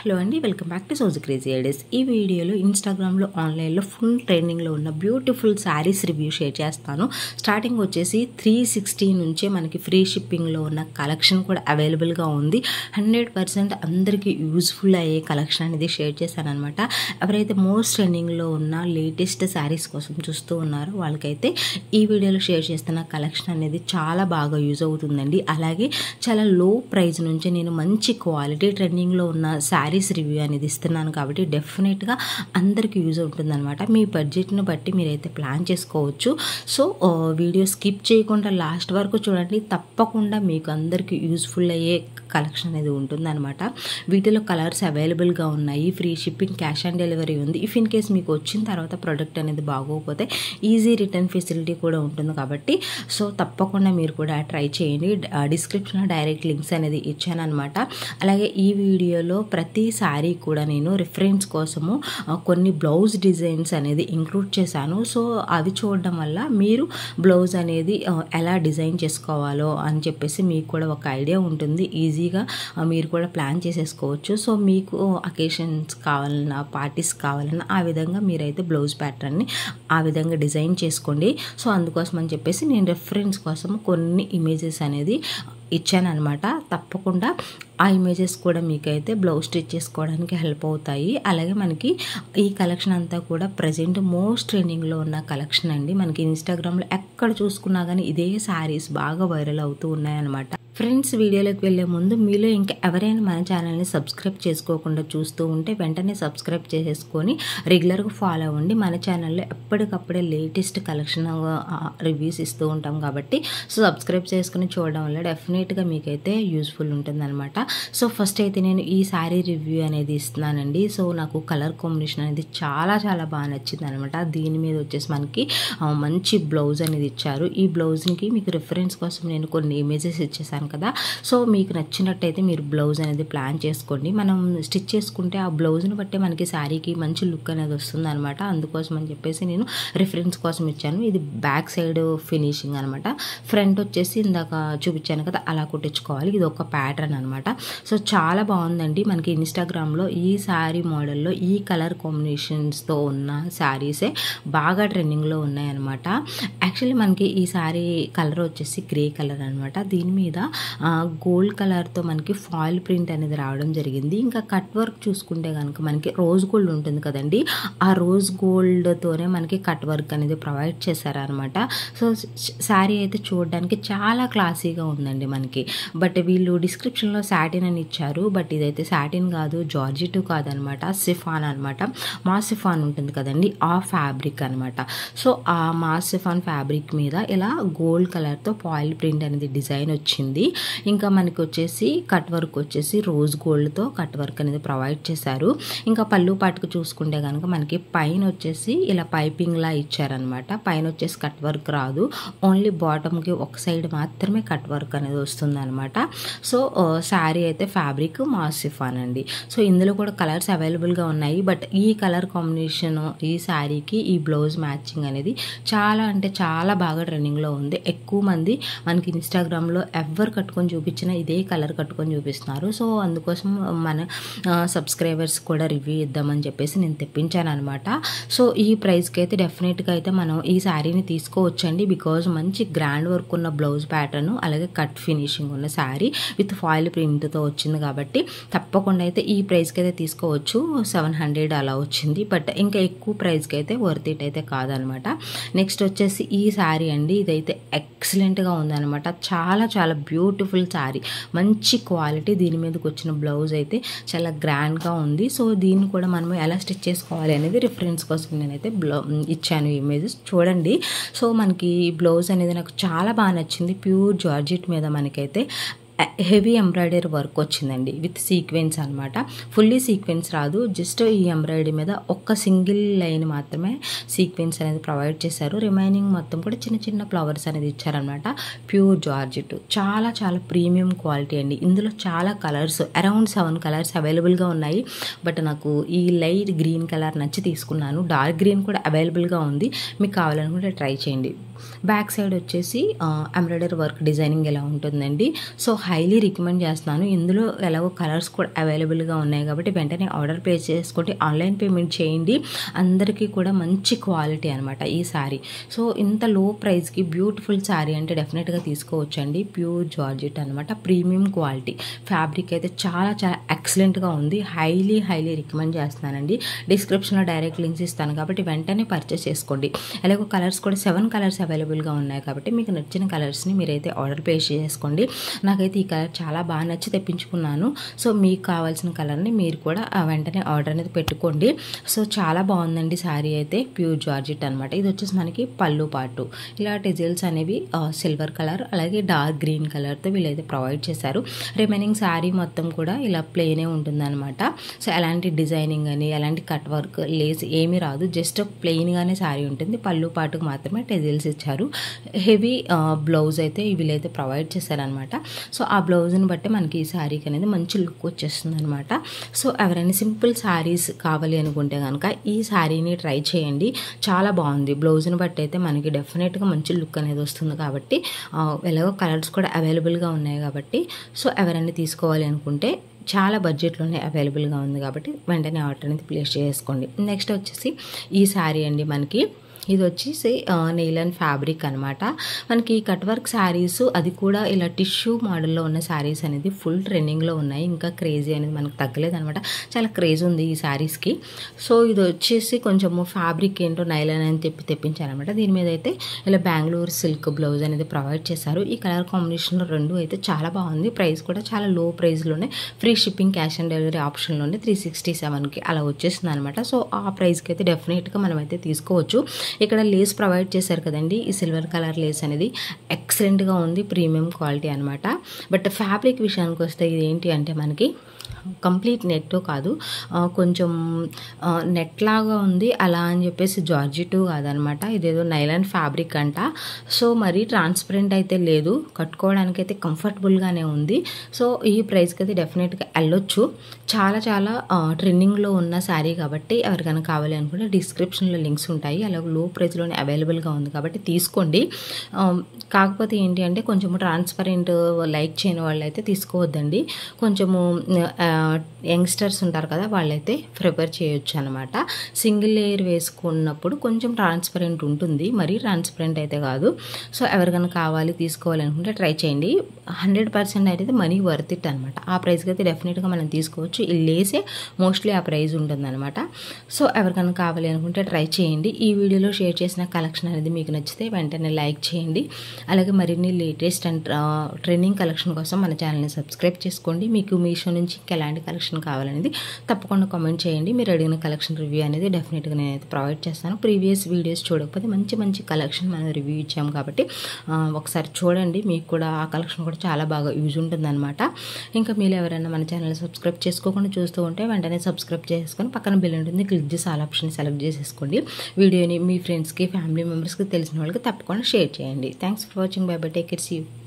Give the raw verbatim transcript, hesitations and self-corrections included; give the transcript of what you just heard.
Hello అండి, welcome back to సోజీ crazy ideas. ఈ వీడియోలో ఇన్స్టాగ్రామ్లో ఆన్లైన్లో ఫుల్ ట్రెండింగ్లో ఉన్న బ్యూటిఫుల్ శారీస్ రివ్యూ షేర్ చేస్తాను. స్టార్టింగ్ వచ్చేసి త్రీ సిక్స్టీ నుంచే మనకి ఫ్రీ షిప్పింగ్లో ఉన్న కలెక్షన్ కూడా అవైలబుల్గా ఉంది. హండ్రెడ్ పర్సెంట్ అందరికీ యూజ్ఫుల్ అయ్యే కలెక్షన్ అనేది షేర్ చేశాను అనమాట. ఎవరైతే మోస్ట్ ట్రెండింగ్లో ఉన్న లేటెస్ట్ శారీస్ కోసం చూస్తూ ఉన్నారో వాళ్ళకైతే ఈ వీడియోలో షేర్ చేస్తున్న కలెక్షన్ అనేది చాలా బాగా యూజ్ అవుతుందండి. అలాగే చాలా లో ప్రైస్ నుంచి నేను మంచి క్వాలిటీ ట్రెండింగ్లో ఉన్న శారీస్ రివ్యూ అనేది ఇస్తున్నాను కాబట్టి డెఫినెట్గా అందరికీ యూజ్ ఉంటుందన్నమాట. మీ బడ్జెట్ని బట్టి మీరైతే ప్లాన్ చేసుకోవచ్చు. సో వీడియో స్కిప్ చేయకుండా లాస్ట్ వరకు చూడండి, తప్పకుండా మీకు అందరికీ యూజ్ఫుల్ అయ్యే కలెక్షన్ అనేది ఉంటుందన్నమాట. వీటిలో కలర్స్ అవైలబుల్గా ఉన్నాయి, free shipping, cash on delivery ఉంది. ఇఫ్ ఇన్ కేస్ మీకు వచ్చిన తర్వాత ప్రోడక్ట్ అనేది బాగోకపోతే ఈజీ రిటర్న్ ఫెసిలిటీ కూడా ఉంటుంది కాబట్టి సో తప్పకుండా మీరు కూడా ట్రై చేయండి. డిస్క్రిప్షన్లో డైరెక్ట్ లింక్స్ అనేది ఇచ్చాను అనమాట. అలాగే ఈ వీడియోలో ప్రతి శారీ కూడా నేను రిఫరెన్స్ కోసము కొన్ని బ్లౌజ్ డిజైన్స్ అనేది ఇంక్లూడ్ చేశాను. సో అవి చూడడం వల్ల మీరు బ్లౌజ్ అనేది ఎలా డిజైన్ చేసుకోవాలో అని చెప్పేసి మీకు కూడా ఒక ఐడియా ఉంటుంది. ఈజీగా మీరు కూడా ప్లాన్ చేసేసుకోవచ్చు. సో మీకు అకేషన్స్ కావాలన్నా, పార్టీస్ కావాలన్నా ఆ విధంగా మీరైతే బ్లౌజ్ ప్యాటర్న్ని ఆ విధంగా డిజైన్ చేసుకోండి. సో అందుకోసం అని చెప్పేసి నేను రిఫరెన్స్ కోసం కొన్ని ఇమేజెస్ అనేది ఇచ్చాను అనమాట. తప్పకుండా ఆ ఇమేజెస్ కూడా మీకైతే బ్లౌజ్ స్టిచ్ చేసుకోవడానికి హెల్ప్ అవుతాయి. అలాగే మనకి ఈ కలెక్షన్ అంతా కూడా ప్రజెంట్ మోస్ట్ ట్రెండింగ్లో ఉన్న కలెక్షన్ అండి. మనకి ఇన్స్టాగ్రామ్లో ఎక్కడ చూసుకున్నా కానీ ఇదే శారీస్ బాగా వైరల్ అవుతూ ఉన్నాయన్నమాట. ఫ్రెండ్స్, వీడియోలోకి వెళ్ళే ముందు మీలో ఇంకా ఎవరైనా మన ఛానల్ని సబ్స్క్రైబ్ చేసుకోకుండా చూస్తూ ఉంటే వెంటనే సబ్స్క్రైబ్ చేసేసుకొని రెగ్యులర్గా ఫాలో అవ్వండి. మన ఛానల్లో ఎప్పటికప్పుడే లేటెస్ట్ కలెక్షన్ రివ్యూస్ ఇస్తూ ఉంటాం కాబట్టి సో సబ్స్క్రైబ్ చేసుకుని చూడడం వల్ల డెఫినెట్గా మీకైతే యూజ్ఫుల్ ఉంటుందన్నమాట. సో ఫస్ట్ అయితే నేను ఈ శారీ రివ్యూ అనేది ఇస్తున్నానండి. సో నాకు కలర్ కాంబినేషన్ అనేది చాలా చాలా బాగా నచ్చింది అనమాట. దీని మీద వచ్చేసి మనకి మంచి బ్లౌజ్ అనేది ఇచ్చారు. ఈ బ్లౌజ్కి మీకు రిఫరెన్స్ కోసం నేను కొన్ని ఇమేజెస్ ఇచ్చేసాను కదా. సో మీకు నచ్చినట్టయితే మీరు బ్లౌజ్ అనేది ప్లాన్ చేసుకోండి. మనం స్టిచ్ చేసుకుంటే ఆ బ్లౌజ్ని బట్టే మనకి శారీకి మంచి లుక్ అనేది వస్తుంది అనమాట. అందుకోసం అని చెప్పేసి నేను రిఫరెన్స్ కోసం ఇచ్చాను. ఇది బ్యాక్ సైడ్ ఫినిషింగ్ అనమాట. ఫ్రంట్ వచ్చేసి ఇందాక చూపించాను కదా అలా కుట్టించుకోవాలి. ఇది ఒక ప్యాటర్న్ అనమాట. సో చాలా బాగుందండి. మనకి ఇన్స్టాగ్రామ్లో ఈ శారీ మోడల్లో ఈ కలర్ కాంబినేషన్స్తో ఉన్న శారీసే బాగా ట్రెండింగ్లో ఉన్నాయన్నమాట. యాక్చువల్లీ మనకి ఈ శారీ కలర్ వచ్చేసి గ్రే కలర్ అనమాట. దీని మీద గోల్డ్ కలర్తో మనకి ఫాయిల్ ప్రింట్ అనేది రావడం జరిగింది. ఇంకా కట్ వర్క్ చూసుకుంటే కనుక మనకి రోజ్ గోల్డ్ ఉంటుంది కదండి, ఆ రోజ్ గోల్డ్తోనే మనకి కట్ వర్క్ అనేది ప్రొవైడ్ చేశారనమాట. సో శారీ అయితే చూడడానికి చాలా క్లాసీగా ఉందండి మనకి. బట్ వీళ్ళు డిస్క్రిప్షన్లో సాటిన్ అని ఇచ్చారు, బట్ ఇదైతే సాటిన్ కాదు, జార్జెట్ కాదనమాట, సిఫాన్ అనమాట. మా సిఫాన్ ఉంటుంది కదండి, ఆ ఫ్యాబ్రిక్ అనమాట. సో ఆ మా సిఫాన్ ఫ్యాబ్రిక్ మీద ఇలా గోల్డ్ కలర్తో ఫాయిల్ ప్రింట్ అనేది డిజైన్ వచ్చింది. ఇంకా మనకి వచ్చేసి కట్ వర్క్ వచ్చేసి రోజ్ గోల్డ్తో కట్ వర్క్ అనేది ప్రొవైడ్ చేశారు. ఇంకా పళ్ళు పాటుకు చూసుకుంటే కనుక మనకి పైన వచ్చేసి ఇలా పైపింగ్ లా ఇచ్చారనమాట. పైన వచ్చేసి కట్ వర్క్ రాదు, ఓన్లీ బాటమ్కి ఒక సైడ్ మాత్రమే కట్ వర్క్ అనేది వస్తుంది అనమాట. సో శారీ అయితే ఫ్యాబ్రిక్ మాసిఫాన్ అండి. సో ఇందులో కూడా కలర్స్ అవైలబుల్గా ఉన్నాయి. బట్ ఈ కలర్ కాంబినేషన్ ఈ శారీకి ఈ బ్లౌజ్ మ్యాచింగ్ అనేది చాలా అంటే చాలా బాగా ట్రెండింగ్లో ఉంది. ఎక్కువ మంది మనకి ఇన్స్టాగ్రామ్లో ఎవరు కట్టుకొని చూపించినా ఇదే కలర్ కట్టుకొని చూపిస్తున్నారు. సో అందుకోసం మన సబ్స్క్రైబర్స్ కూడా రివ్యూ ఇద్దామని చెప్పేసి నేను తెప్పించాను అనమాట. సో ఈ ప్రైస్కి అయితే డెఫినెట్గా అయితే మనం ఈ శారీని తీసుకోవచ్చండి. బికాజ్ మంచి గ్రాండ్ వర్క్ ఉన్న బ్లౌజ్ ప్యాటర్న్, అలాగే కట్ ఫినిషింగ్ ఉన్న శారీ విత్ ఫాయిల్ ప్రింట్తో వచ్చింది కాబట్టి తప్పకుండా అయితే ఈ ప్రైస్కి అయితే తీసుకోవచ్చు. సెవెన్ హండ్రెడ్ అలా వచ్చింది, బట్ ఇంకా ఎక్కువ ప్రైస్కి అయితే వర్త్ ఇట్ అయితే కాదనమాట. నెక్స్ట్ వచ్చేసి ఈ శారీ అండి. ఇదైతే ఎక్సలెంట్గా ఉందనమాట. చాలా చాలా బ్యూటిఫుల్ శారీ, మంచి క్వాలిటీ. దీని మీదకి వచ్చిన బ్లౌజ్ అయితే చాలా గ్రాండ్గా ఉంది. సో దీన్ని కూడా మనం ఎలా స్టిచ్ చేసుకోవాలి అనేది రిఫరెన్స్ కోసం నేనైతే బ్లౌ ఇచ్చాను ఇమేజెస్ చూడండి. సో మనకి బ్లౌజ్ అనేది నాకు చాలా బాగా నచ్చింది. ప్యూర్ జార్జెట్ మీద మనకైతే హెవీ ఎంబ్రాయిడరీ వర్క్ వచ్చిందండి విత్ సీక్వెన్స్ అనమాట. ఫుల్లీ సీక్వెన్స్ రాదు, జస్ట్ ఈ ఎంబ్రాయిడరీ మీద ఒక్క సింగిల్ లైన్ మాత్రమే సీక్వెన్స్ అనేది ప్రొవైడ్ చేశారు. రిమైనింగ్ మొత్తం కూడా చిన్న చిన్న ఫ్లవర్స్ అనేది ఇచ్చారనమాట. ప్యూర్ జార్జెట్, చాలా చాలా ప్రీమియం క్వాలిటీ అండి. ఇందులో చాలా కలర్స్, అరౌండ్ సెవెన్ కలర్స్ అవైలబుల్గా ఉన్నాయి. బట్ నాకు ఈ లైట్ గ్రీన్ కలర్ నచ్చి తీసుకున్నాను. డార్క్ గ్రీన్ కూడా అవైలబుల్గా ఉంది, మీకు కావాలనుకుంటే ట్రై చేయండి. బ్యాక్ సైడ్ వచ్చేసి ఎంబ్రాయిడరీ వర్క్ డిజైనింగ్ ఎలా ఉంటుందండి. సో హైలీ రికమెండ్ చేస్తున్నాను. ఇందులో ఎలాగో కలర్స్ కూడా అవైలబుల్గా ఉన్నాయి కాబట్టి వెంటనే ఆర్డర్ ప్లేస్ చేసుకోండి, ఆన్లైన్ పేమెంట్ చేయండి. అందరికీ కూడా మంచి క్వాలిటీ అనమాట ఈ శారీ. సో ఇంత లో ప్రైస్కి బ్యూటిఫుల్ శారీ అంటే డెఫినెట్గా తీసుకోవచ్చండి. ప్యూర్ జార్జెట్ అనమాట, ప్రీమియం క్వాలిటీ. ఫ్యాబ్రిక్ అయితే చాలా చాలా ఎక్సలెంట్గా ఉంది. హైలీ హైలీ రికమెండ్ చేస్తున్నానండి. డిస్క్రిప్షన్లో డైరెక్ట్ లింక్స్ ఇస్తాను కాబట్టి వెంటనే పర్చేస్ చేసుకోండి. అలాగే కలర్స్ కూడా సెవెన్ కలర్స్ అవైలబుల్గా ఉన్నాయి కాబట్టి మీకు నచ్చిన కలర్స్ని మీరైతే ఆర్డర్ ప్లేస్ చేసుకోండి. నాకైతే ఈ కలర్ చాలా బాగా నచ్చి తెప్పించుకున్నాను. సో మీకు కావాల్సిన కలర్ని మీరు కూడా వెంటనే ఆర్డర్ అనేది పెట్టుకోండి. సో చాలా బాగుందండి శారీ అయితే. ప్యూర్ జార్జెట్ అనమాట. ఇది వచ్చేసి మనకి పళ్ళు పాటు ఇలా డిజైన్స్ అనేవి సిల్వర్ కలర్ అలాగే డార్క్ గ్రీన్ కలర్తో వీళ్ళైతే ప్రొవైడ్ చేశారు. రిమైనింగ్ శారీ మొత్తం కూడా ఇలా ప్లెయినే ఉంటుందన్నమాట. సో ఎలాంటి డిజైనింగ్ అని ఎలాంటి కట్ వర్క్ లేస్ ఏమీ రాదు, జస్ట్ ప్లెయిన్గానే శారీ ఉంటుంది. పళ్ళు పాటుకు మాత్రమే టెజిల్స్ ఇచ్చారు. హెవీ బ్లౌజ్ అయితే వీళ్ళైతే ప్రొవైడ్ చేశారనమాట. సో ఆ బ్లౌజ్ని బట్టి మనకి ఈ శారీకి అనేది మంచి లుక్ వచ్చేస్తుంది అనమాట. సో ఎవరైనా సింపుల్ శారీస్ కావాలి అనుకుంటే కనుక ఈ శారీని ట్రై చేయండి. చాలా బాగుంది. బ్లౌజ్ని బట్టి అయితే మనకి డెఫినెట్గా మంచి లుక్ అనేది వస్తుంది కాబట్టి ఎలాగో కలర్స్ కూడా అవైలబుల్గా ఉన్నాయి కాబట్టి సో ఎవరైనా తీసుకోవాలి అనుకుంటే చాలా బడ్జెట్లోనే అవైలబుల్గా ఉంది కాబట్టి వెంటనే ఆర్డర్ అనేది ప్లేస్ చేసుకోండి. నెక్స్ట్ వచ్చేసి ఈ శారీ అండి. మనకి ఇది వచ్చేసి నెయిల్ అండ్ ఫ్యాబ్రిక్ అనమాట. మనకి కట్ వర్క్ శారీస్ అది కూడా ఇలా టిష్యూ మోడల్లో ఉన్న శారీస్ అనేది ఫుల్ ట్రెండింగ్లో ఉన్నాయి. ఇంకా క్రేజీ అనేది మనకు తగ్గలేదు అనమాట. చాలా క్రేజ్ ఉంది ఈ శారీస్కి. సో ఇది వచ్చేసి కొంచెము ఫ్యాబ్రిక్ ఏంటో నైలాన్ అని తెప్పి తెప్పించారనమాట. దీని మీద అయితే ఇలా బెంగళూరు సిల్క్ బ్లౌజ్ అనేది ప్రొవైడ్ చేశారు. ఈ కలర్ కాంబినేషన్లో రెండు అయితే చాలా బాగుంది. ప్రైస్ కూడా చాలా లో ప్రైస్లోనే, free shipping, cash on delivery ఆప్షన్లోనే త్రీ సిక్స్టీ సెవెన్కి అలా వచ్చేస్తుంది అనమాట. సో ఆ ప్రైస్కి అయితే డెఫినెట్గా మనం అయితే తీసుకోవచ్చు. ఇక్కడ లేస్ ప్రొవైడ్ చేశారు కదండి, ఈ సిల్వర్ కలర్ లేస్ అనేది ఎక్సలెంట్గా ఉంది. ప్రీమియం క్వాలిటీ అనమాట. బట్ ఫ్యాబ్రిక్ విషయానికి వస్తే ఇది ఏంటి అంటే మనకి కంప్లీట్ నెట్ కాదు, కొంచెం నెట్ లాగా ఉంది. అలా అని చెప్పేసి జార్జెట్ కాదనమాట. ఇదేదో నైలాన్ ఫ్యాబ్రిక్ అంట. సో మరి ట్రాన్స్పరెంట్ అయితే లేదు, కట్టుకోవడానికి అయితే కంఫర్టబుల్గానే ఉంది. సో ఈ ప్రైస్కి అయితే డెఫినెట్గా వెళ్ళొచ్చు. చాలా చాలా ట్రెండింగ్లో ఉన్న శారీ కాబట్టి ఎవరికైనా కావాలి అనుకుంటే డిస్క్రిప్షన్లో లింక్స్ ఉంటాయి. అలాగే లో ప్రైస్లోనే అవైలబుల్గా ఉంది కాబట్టి తీసుకోండి. కాకపోతే ఏంటి అంటే కొంచెము ట్రాన్స్పరెంట్ లైక్ చేయని వాళ్ళు అయితే తీసుకోవద్దండి. కొంచెము యంగ్స్టర్స్ ఉంటారు కదా, వాళ్ళైతే ప్రిపేర్ చేయొచ్చు అనమాట. సింగిల్ లేయర్ వేసుకున్నప్పుడు కొంచెం ట్రాన్స్పరెంట్ ఉంటుంది, మరీ ట్రాన్స్పరెంట్ అయితే కాదు. సో ఎవరికైనా కావాలి తీసుకోవాలి అనుకుంటే ట్రై చేయండి. హండ్రెడ్ పర్సెంట్ అయితే మనీ వర్త్ ఇట్ అనమాట. ఆ ప్రైస్కి అయితే డెఫినెట్గా మనం తీసుకోవచ్చు. ఈ లేసే మోస్ట్లీ ఆ ప్రైస్ ఉంటుంది అనమాట. సో ఎవరికైనా కావాలి అనుకుంటే ట్రై చేయండి. ఈ వీడియోలో షేర్ చేసిన కలెక్షన్ అనేది మీకు నచ్చితే వెంటనే లైక్ చేయండి. అలాగే మరిన్ని లేటెస్ట్ అండ్ ట్రెండింగ్ కలెక్షన్ కోసం మన ఛానల్ని సబ్స్క్రైబ్ చేసుకోండి. మీకు మీషో నుంచి ఎలాంటి కలెక్షన్ కావాలనేది తప్పకుండా కామెంట్ చేయండి. మీరు అడిగిన కలెక్షన్ రివ్యూ అనేది డెఫినెట్గా నేనైతే ప్రొవైడ్ చేస్తాను. ప్రీవియస్ వీడియోస్ చూడకపోతే మంచి మంచి కలెక్షన్ మనం రివ్యూ ఇచ్చాము కాబట్టి ఒకసారి చూడండి. మీకు కూడా ఆ కలెక్షన్ కూడా చాలా బాగా యూజ్ ఉంటుందన్నమాట. ఇంకా మీరు ఎవరైనా మన ఛానల్ సబ్స్క్రైబ్ చేసుకోకుండా చూస్తూ ఉంటే వెంటనే సబ్స్క్రైబ్ చేసుకొని పక్కన బెల్ ఉంటుంది, క్లిక్ చేసి ఆల్ ఆప్షన్ సెలెక్ట్ చేసేసుకోండి. వీడియోని మీ ఫ్రెండ్స్కి, ఫ్యామిలీ మెంబర్స్కి, తెలిసిన వాళ్ళకి తప్పకుండా షేర్ చేయండి. Thanks for watching. Bye bye. Take care. See you.